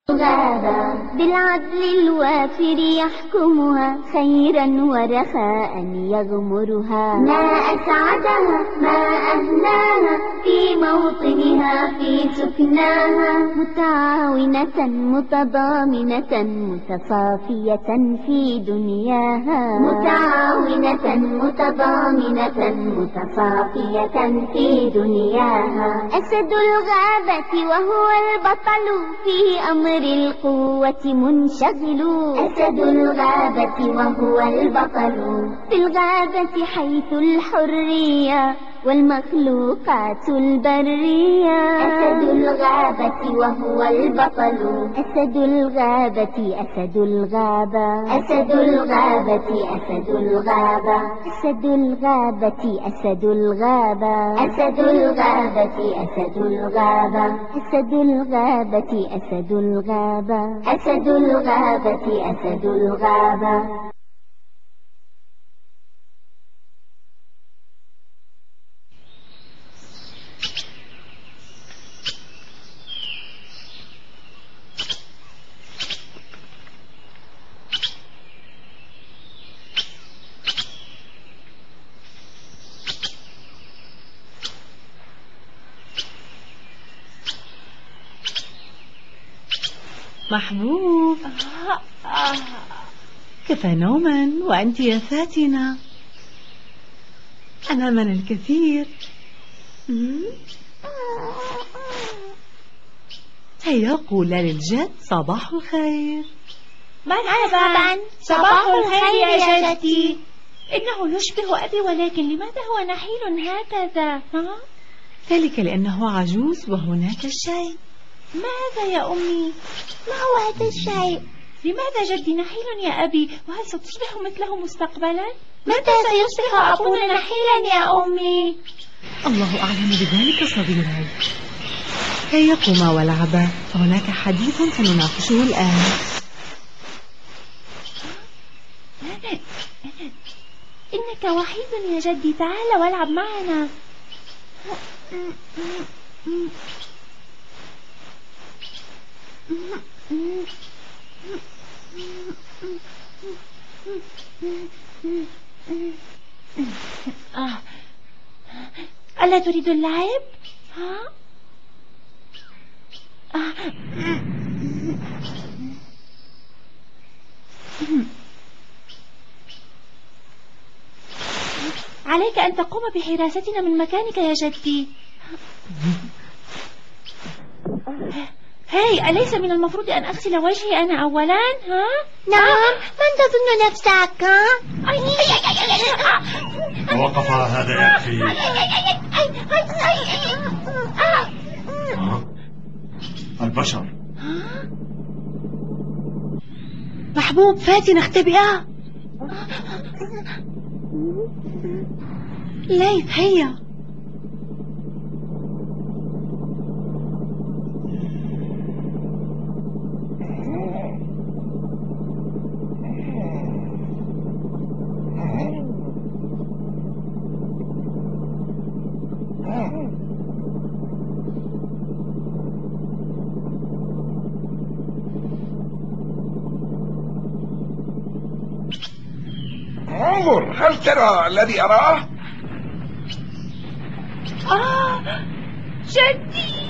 غابة بالعدل الوافر يحكمها خيرا ورخاء يغمرها. ما أسعدها ما أهناها في موطنها في سكناها. متعاونة متضامنة متصافية في دنياها. متعاونة متضامنة متصافية في دنياها. أسد الغابة وهو البطل في أمر القوة منشغل. أسد الغابة وهو البطل في الغابة حيث الحرية والمخلوقات البرية. أسد الغابة وهو البطل. أسد الغابة أسد الغابة. أسد الغابة أسد الغابة. أسد الغابة أسد الغابة. أسد الغابة أسد الغابة. أسد الغابة أسد الغابة. أسد الغابة أسد الغابة. محبوب، كفى نوما وأنت يا فاتنة. أنا من الكثير. هيا قولا للجد صباح الخير. مرحبا، صباح الخير يا جدي. إنه يشبه أبي، ولكن لماذا هو نحيل هكذا؟ ذلك لأنه عجوز وهناك الشيء. ماذا يا أمي؟ ما هو هذا الشيء؟ لماذا جدي نحيل يا أبي؟ وهل ستصبح مثله مستقبلا؟ متى سيصبح أبونا نحيلا يا أمي؟ الله أعلم بذلك صغيراي. هيا قوما والعبا، فهناك حديث سنناقشه الآن. إنك وحيد يا جدي، تعال والعب معنا. ألا تريد اللعب؟ عليك أن تقوم بحراستنا من مكانك يا جدي. هاي، أليس من المفروض أن أغسل وجهي أنا أولا؟ نعم، من تظن نفسك؟ توقف هذا يا أخي. البشر. محبوب، فاتنة اختبئا. ليث هيا. انظر، هل ترى الذي أراه؟ جدي.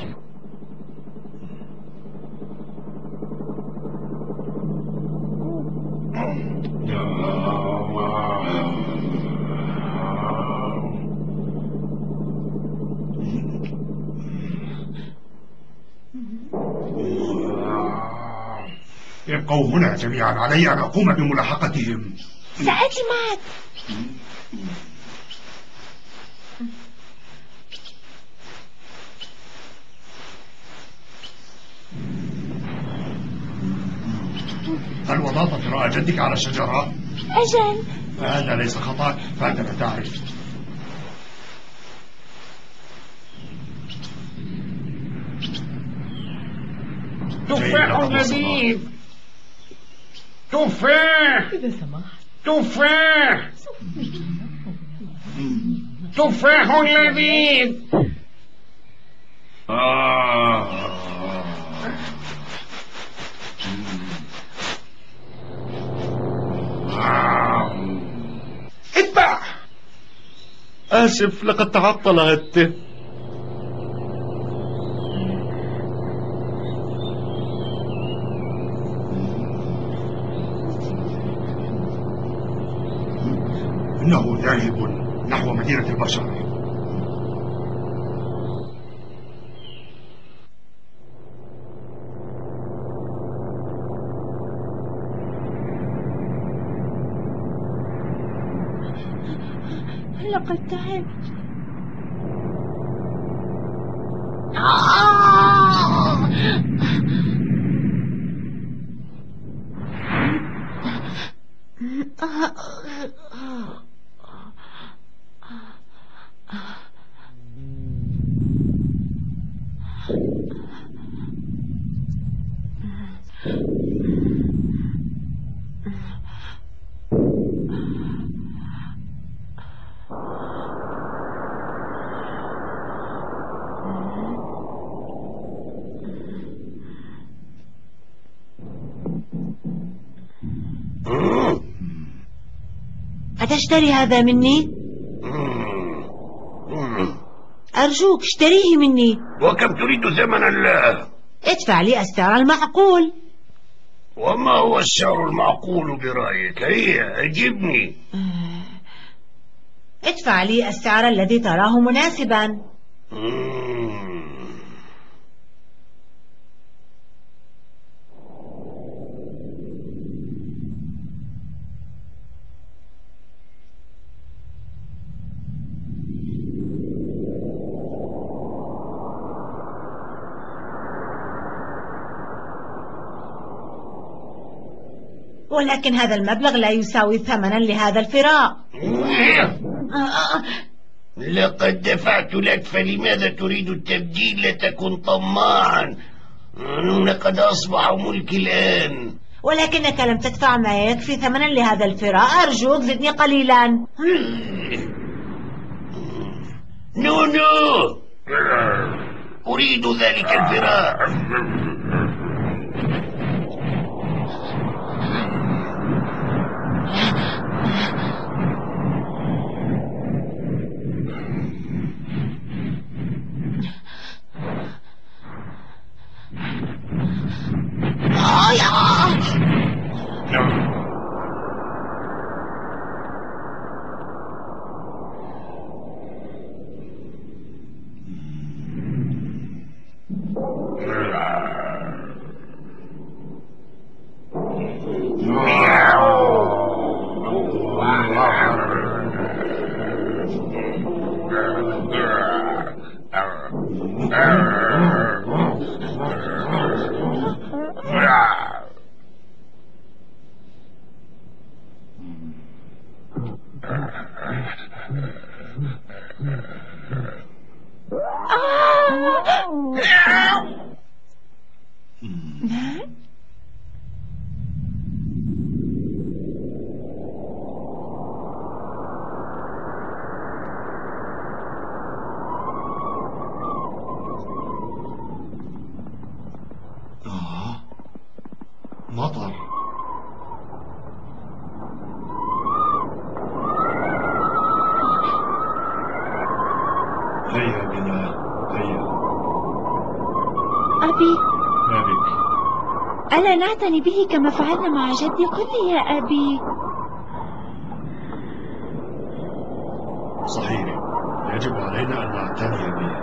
ابقوا هنا جميعا، علي أن أقوم بملاحقتهم. سآتي معك. هل وضعت رأى جدك على الشجرة؟ أجل. فهذا ليس خطأ، فأنت لا تعرف. تفاح لذيذ. تفاح. إذا سمحت. تفاح. تفاح لذيذ. آسف، لقد تعطلت. إنه ذاهب نحو مدينة البشر. لقد تعبت. أتشتري هذا مني؟ أرجوك اشتريه مني. وكم تريد ثمنا له؟ ادفع لي السعر المعقول. وما هو السعر المعقول برأيك؟ هيا أجبني. ادفع لي السعر الذي تراه مناسبا. ولكن هذا المبلغ لا يساوي ثمنا لهذا الفراق. لقد دفعت لك، فلماذا تريد التبديل؟ لا تكن طماعا، لقد أصبح ملكي الآن. ولكنك لم تدفع ما يكفي ثمنا لهذا الفراق. أرجوك زدني قليلا. نو أريد ذلك الفراق. مطر. هيا بنا، هيا. أبي، ما بك؟ ألا نعتني به كما فعلنا مع جدي؟ قل لي يا أبي. صحيح، يجب علينا أن نعتني به.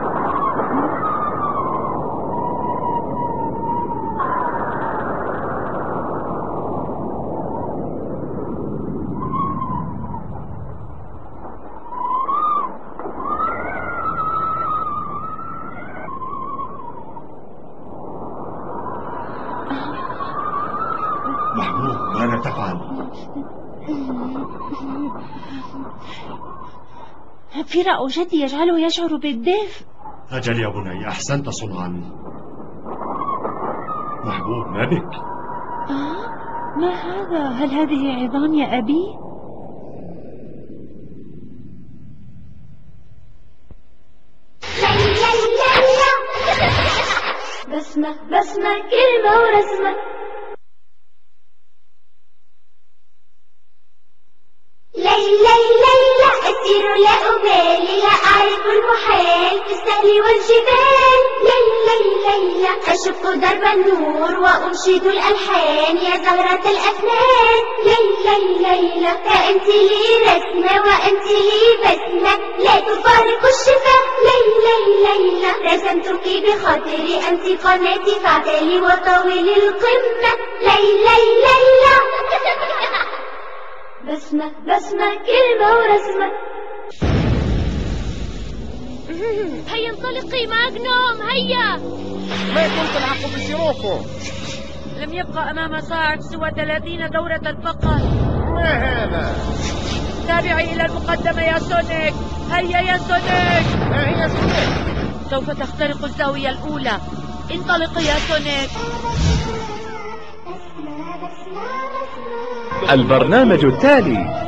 محمود، ماذا تفعل؟ فراق جدي يجعله يشعر بالدفء. أجل يا بني، أحسنت صنعا. محبوب، ما بك؟ ما هذا؟ هل هذه عظام يا أبي؟ بسمة بسمة كلمة ورسمة. ليلى ليلى أسير لا أبالي لا أعرف المحال في السهل والجبال. ليلى ليلى أشق درب النور وأنشد الألحان يا زهرة الأفنان. ليلى ليلى أنت لي رسمة وأنت لي بسمة لا تفارق الشفا. ليلى ليلى رسمتك بخاطري أنت قناتي فاعتلي وطاولي القمة. ليلى ليلى بسمة بسمة كلمة ورسمة. هيا انطلقي ماغنوم هيا. ما كنت تلعب بسيروكو؟ لم يبقى أمام صاعد سوى 30 دورة فقط. ما هذا؟ تابعي إلى المقدمة يا سونيك. هيا يا سونيك. ما هي سونيك؟ سوف تخترق الزاوية الأولى. انطلقي يا سونيك. البرنامج التالي.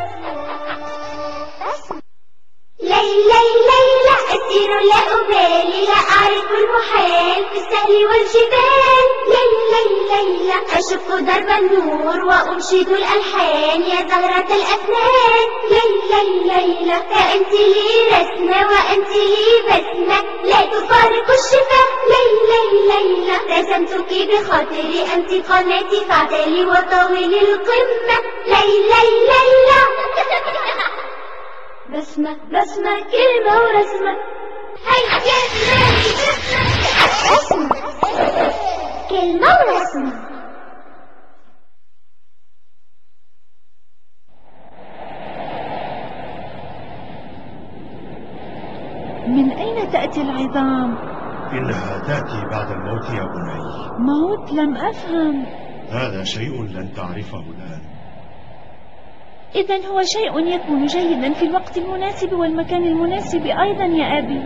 ليلى ليلى أسير لا أبالي لا أعرف المحال في السهل والجبال. ليلى ليلى أشق درب النور وأنشد الألحان يا زهرة الأفنان. ليلى ليلى أنت لي رسمة وأنت لي بسمة لا تفارق الشفا. ليلى ليلى رسمتك بخاطري أنت قناتي فاعتلي وطاولي القمة. ليلى ليلى بسمة بسمة كلمة ورسمة. هيا بسمة كلمة ورسمة. من أين تأتي العظام؟ إنها تأتي بعد الموت يا بني. موت؟ لم أفهم. هذا شيء لن تعرفه الآن. إذن هو شيء يكون جيدا في الوقت المناسب والمكان المناسب أيضا يا أبي.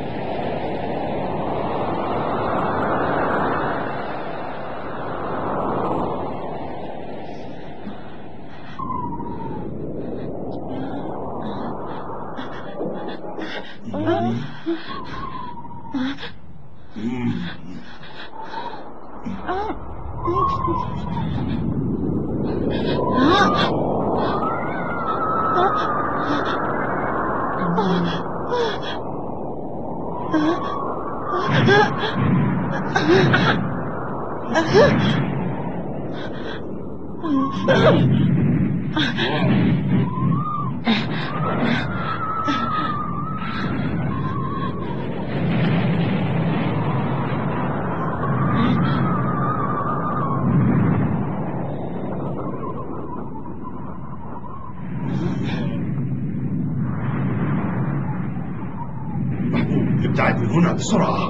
ابتعد من هنا بسرعة.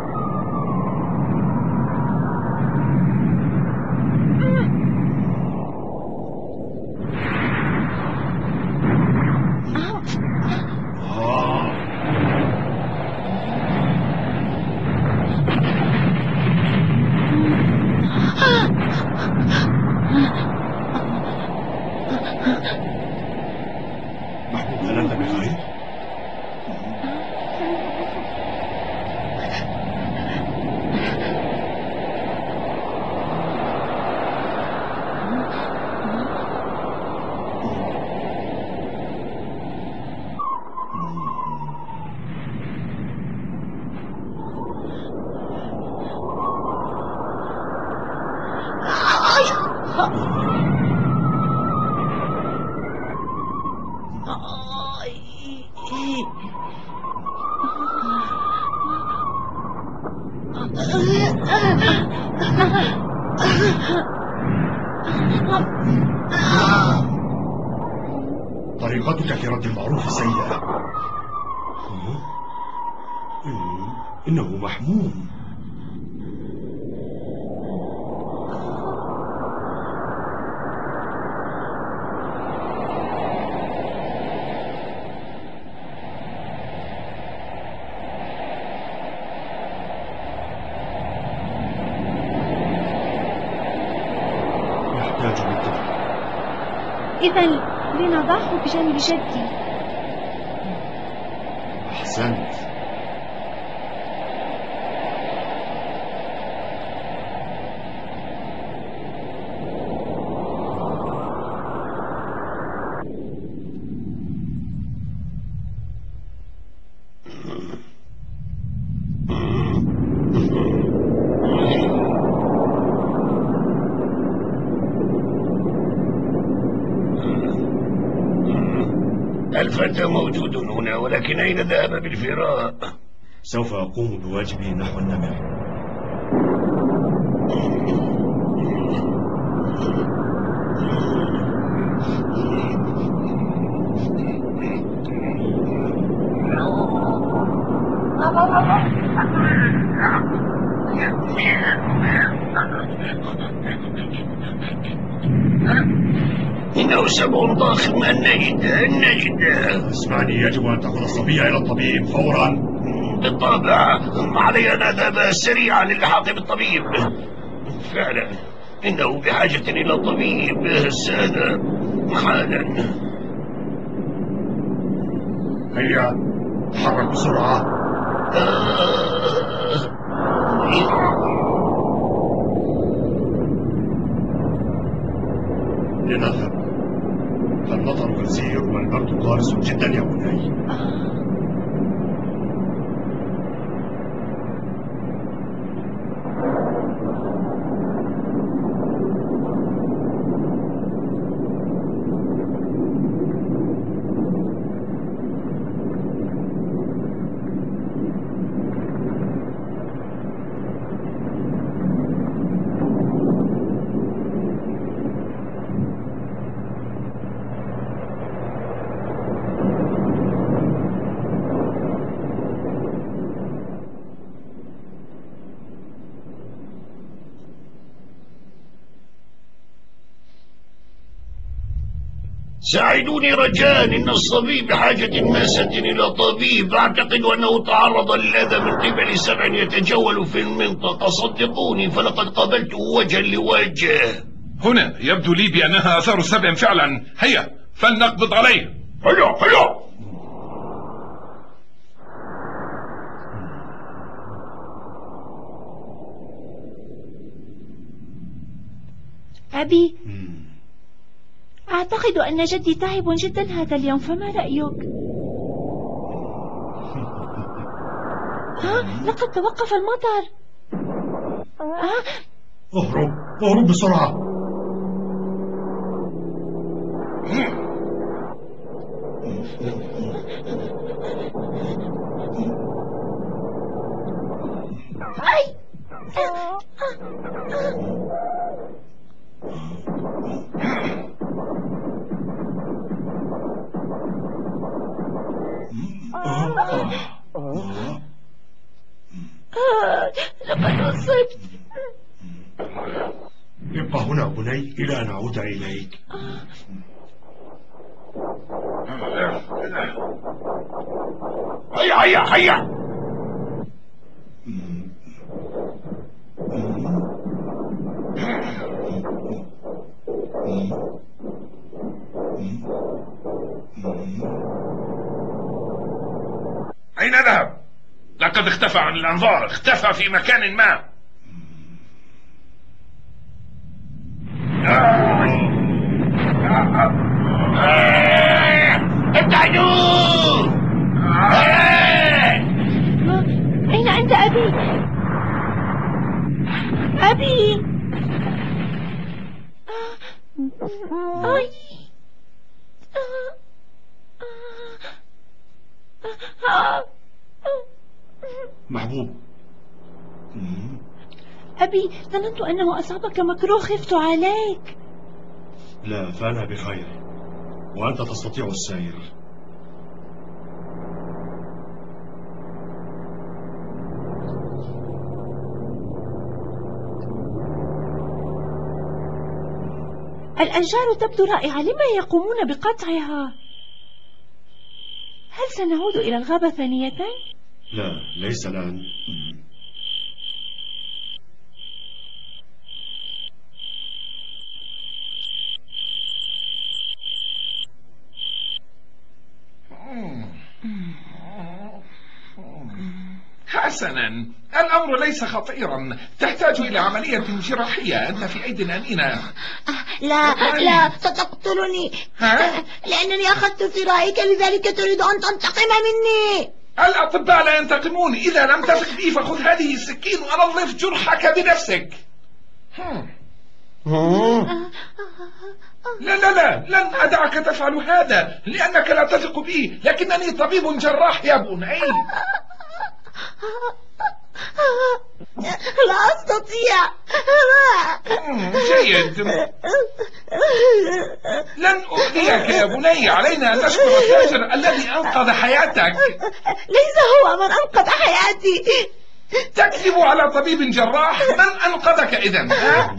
محمود، هل أنت بخير؟ طريقتك في رد المعروف سيئة. إنه محموم. يحتاج للدفع. إذن لنضعه بجانب جدي. أحسنت. الفتى موجود هنا، ولكن أين ذهب بالفراء؟ سوف أقوم بواجبي نحو النمر. إنه سبع ضخم. النجد. اسمعني، يجب أن تأخذ الصبي إلى الطبيب فورا. بالطبع، علي أن أذهب سريعا للحاق بالطبيب. فعلا إنه بحاجة إلى طبيب. سأذهب حالا. هيا تحرك بسرعة. لنذهب. فالمطر غزير والبرد قارس جدا يا بني. ساعدوني رجاء، إن الصبي بحاجة ماسة إلى طبيب. أعتقد أنه تعرض للأذى من قبل سبع يتجول في المنطقة. صدقوني، فلقد قابلته وجها لوجه. هنا يبدو لي بأنها آثار سبع فعلا. هيا فلنقبض عليه. هيا. أبي، أعتقد أن جدي تعب جدا هذا اليوم، فما رأيك؟ لقد توقف المطر. اهرب بسرعة. لقد أصبت. ابقى هنا بني إلى أن أعود إليك. هيا. أين ذهب؟ لقد اختفى عن الأنظار. اختفى في مكان ما. ابتعدوا. أين أنت أبي؟ أبي. محبوب. أبي، ظننت أنه أصابك مكروه، خفت عليك. لا، فأنا بخير، وأنت تستطيع السير. الأشجار تبدو رائعة، لما يقومون بقطعها؟ هل سنعود إلى الغابة ثانية؟ لا، ليس الآن. حسنا، الأمر ليس خطيرا. تحتاج إلى عملية جراحية. أنت في أيدي أمينة. لا ستقتلني. لأنني أخذت ذراعك، لذلك تريد أن تنتقم مني. الأطباء لا ينتقمون. إذا لم تثق بي فخذ هذه السكين ونظف جرحك بنفسك. لا لا لا، لن أدعك تفعل هذا لأنك لا تثق بي، لكنني طبيب جراح يا بني. لا أستطيع. جيد، لن أؤذيك يا بني. علينا أن نشكر التاجر الذي أنقذ حياتك. ليس هو من أنقذ حياتي. تكذب على طبيب جراح. من أنقذك إذن؟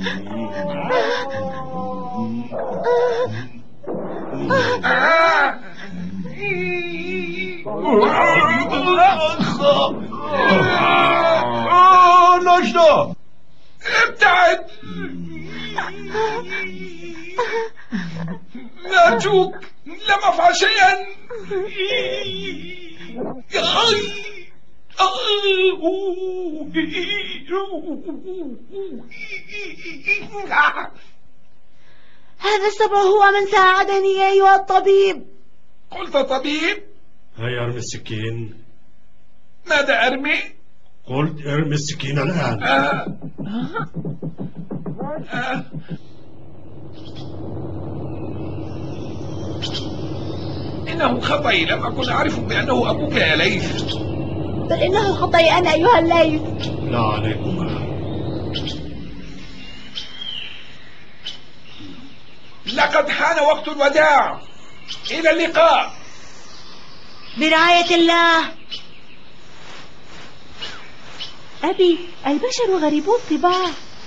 نجدة، ابتعد. أرجوك، لم أفعل شيئا. هذا السبع هو من ساعدني أيها الطبيب. قلت طبيب؟ هيا ارمي السكين. ماذا أرمي؟ قلت ارمي السكين الآن. إنه خطأي، لم أكن أعرف بأنه أبوك يا ليث. بل إنه خطأي أنا أيها الليث. لا عليكما. لقد حان وقت الوداع. إلى اللقاء. برعاية الله. أبي، البشر غريبو الطباع.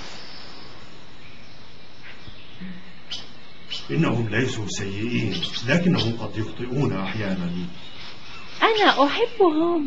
إنهم ليسوا سيئين، لكنهم قد يخطئون أحيانا. أنا أحبهم.